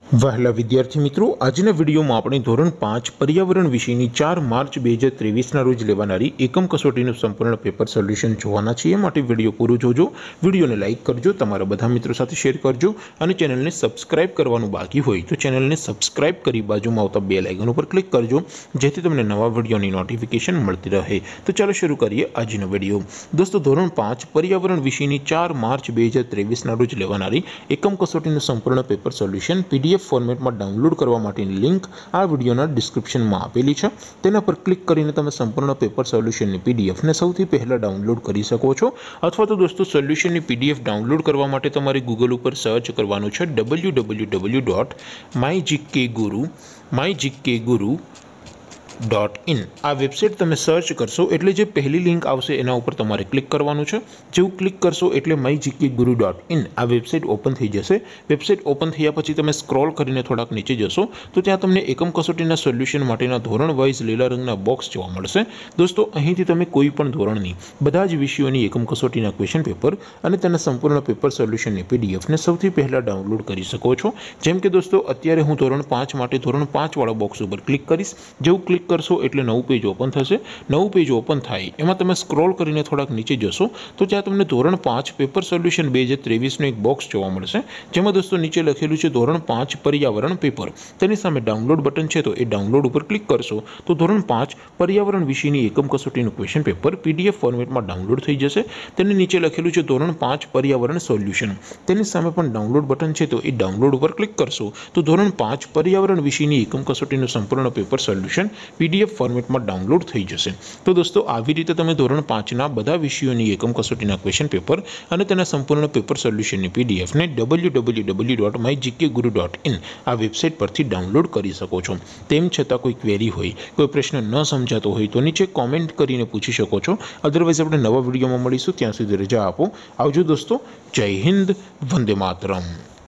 વહેલા વિદ્યાર્થી મિત્રો, આજના વિડીયોમાં આપણે ધોરણ 5 પર્યાવરણ વિષયની 4 માર્ચ 2023ના રોજ લેવાનારી એકમ કસોટીનું સંપૂર્ણ પેપર સોલ્યુશન જોવાના છીએ। માટે વિડીયો પૂરો જોજો, વિડીયોને લાઇક કરજો, તમારા બધા મિત્રો સાથે શેર કરજો અને ચેનલને સબસ્ક્રાઇબ કરવાનું બાકી હોય તો ચેનલને સબસ્ક્રાઇબ કરી બાજુમાં આવતા બેલ આઇકન ઉપર ક્લિક કરજો, જેથી તમને નવા વિડીયોની નોટિફિકેશન મળતી રહે। તો ચાલો શરૂ કરીએ આજનો વિડીયો। દોસ્તો, ધોરણ 5 પર્યાવરણ વિષયની 4 માર્ચ 2023ના રોજ લેવાનારી એકમ કસોટીનું સંપૂર્ણ પેપર સોલ્યુશન PDF ફોર્મેટમાં ડાઉનલોડ કરવા માટેની લિંક આ વિડીયોના ડિસ્ક્રિપ્શનમાં આપેલી છે। તેના પર ક્લિક કરીને તમે સંપૂર્ણ પેપર સોલ્યુશનની PDF ને સૌથી પહેલા ડાઉનલોડ કરી શકો છો। અથવા તો દોસ્તો, સોલ્યુશનની PDF ડાઉનલોડ કરવા માટે તમારે ગૂગલ ઉપર સર્ચ કરવાનું છે www.mygkguru.in। આ વેબસાઇટ તમે સર્ચ કરશો એટલે જે પહેલી લિંક આવશે એના ઉપર તમારે ક્લિક કરવાનું છે। જેવું ક્લિક કરશો એટલે mygkguru.in આ વેબસાઇટ ઓપન થઈ જશે। વેબસાઇટ ઓપન થયા પછી તમે સ્ક્રોલ કરીને થોડાક નીચે જશો તો ત્યાં તમને એકમ કસોટીના સોલ્યુશન માટેના ધોરણ વાઇઝ લીલા રંગના બોક્સ જોવા મળશે। દોસ્તો, અહીંથી તમે કોઈ પણ ધોરણની બધા જ વિષયોની એકમ કસોટીના ક્વેશ્ચન પેપર અને તેના સંપૂર્ણ પેપર સોલ્યુશનની PDF ને સૌથી પહેલા ડાઉનલોડ કરી શકો છો। જેમ કે દોસ્તો, અત્યારે હું ધોરણ 5 માટે ધોરણ 5 વાળા બોક્સ ઉપર ક્લિક કરીશ। જેવું ક્લિક કરશો એટલે નવું પેજ ઓપન થશે। નવું પેજ ઓપન થાય એમાં તમે સ્ક્રોલ કરીને થોડાક નીચે જશો તો ત્યાં તમને ધોરણ 5 પેપર સોલ્યુશન 2023નું એક બોક્સ જોવા મળશે, જેમાં દોસ્તો નીચે લખેલું છે ધોરણ 5 પર્યાવરણ પેપર। તેની સામે ડાઉનલોડ બટન છે, તો એ ડાઉનલોડ ઉપર ક્લિક કરશો તો ધોરણ 5 પર્યાવરણ વિષયની એકમ કસોટીનું ક્વેશ્ચન પેપર PDF ફોર્મેટમાં ડાઉનલોડ થઈ જશે। તેની નીચે લખેલું છે ધોરણ 5 પર્યાવરણ સોલ્યુશન। તેની સામે પણ ડાઉનલોડ બટન છે, તો એ ડાઉનલોડ ઉપર ક્લિક કરશો તો ધોરણ 5 પર્યાવરણ વિષયની એકમ કસોટીનું સંપૂર્ણ પેપર સોલ્યુશન PDF ફોર્મેટમાં ડાઉનલોડ થઈ જશે। તો દોસ્તો, આવી રીતે તમે ધોરણ 5ના બધા વિષયોની એકમ કસોટીના ક્વેશ્ચન પેપર અને તેના સંપૂર્ણ પેપર સોલ્યુશનની PDF ને www.mygkguru.in આ વેબસાઇટ પરથી ડાઉનલોડ કરી શકો છો। તેમ છતાં કોઈ ક્વેરી હોય, કોઈ પ્રશ્ન ન સમજાતો હોય તો નીચે કોમેન્ટ કરીને પૂછી શકો છો। અધરવાઇઝ આપણે નવા વિડીયોમાં મળીશું, ત્યાં સુધી રજા આપો। આવજો દોસ્તો, જય હિન્દ, વંદે માતરમ।